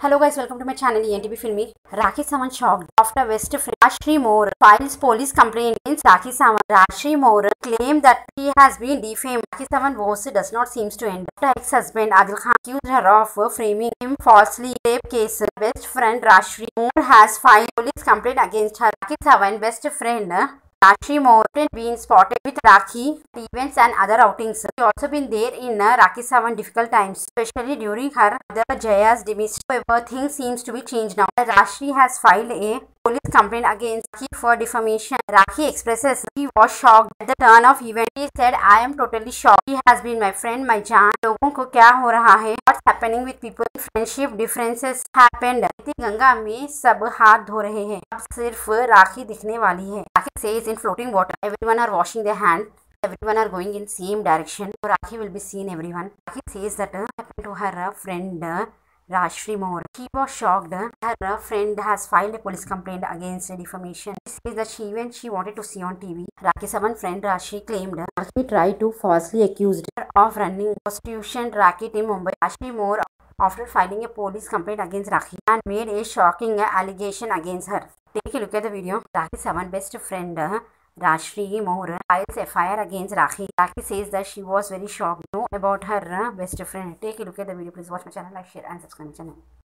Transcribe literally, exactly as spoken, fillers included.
Hello guys, welcome to my channel E N T B Filmy. Rakhi Sawant shocked after best friend Rajshree Moore files police complaint against Rakhi Sawant. Rajshree Moore claimed that he has been defamed. Rakhi Sawant voice does not seem to end after ex-husband Adil Khan accused her of framing him falsely rape case. Best friend Rajshree Moore has filed police complaint against her. Rakhi Sawant best friend Rajshree Moore has been spotted with Rakhi at events and other outings. She also been there in uh, Rakhi Sawant difficult times, especially during her mother Jaya's demise. However, things seems to be changed now. Rajshree has filed a police complaint against Rakhi for defamation. Rakhi expresses he was shocked at the turn of events. He said, "I am totally shocked. He has been my friend, my jaan. लोगों को क्या हो रहा है? What's happening with people? Friendship differences happened. Ganga में सब हाथ धो रहे हैं. अब सिर्फ राखी दिखने वाली है." Rakhi says in floating water, everyone are washing their hands. Everyone are going in same direction. So Rakhi will be seen everyone. Rakhi says that uh, happened to her uh, friend uh, Rajshree Moore. She was shocked. Uh, her uh, friend has filed a police complaint against uh, defamation. She says that she when she wanted to see on T V, Rakhi Sawant friend Rajshree claimed uh, Rakhi tried to falsely accuse her of running prostitution racket in Mumbai. Rajshree Moore, after filing a police complaint against Rakhi, and made a shocking uh, allegation against her. Take a look at the video. Rakhi Sawant's best friend uh, Rajshree Moore files F I R against Rakhi. Rakhi says that she was very shocked to know about her uh, best friend. Take a look at the video. Please watch my channel, like, share and subscribe my channel.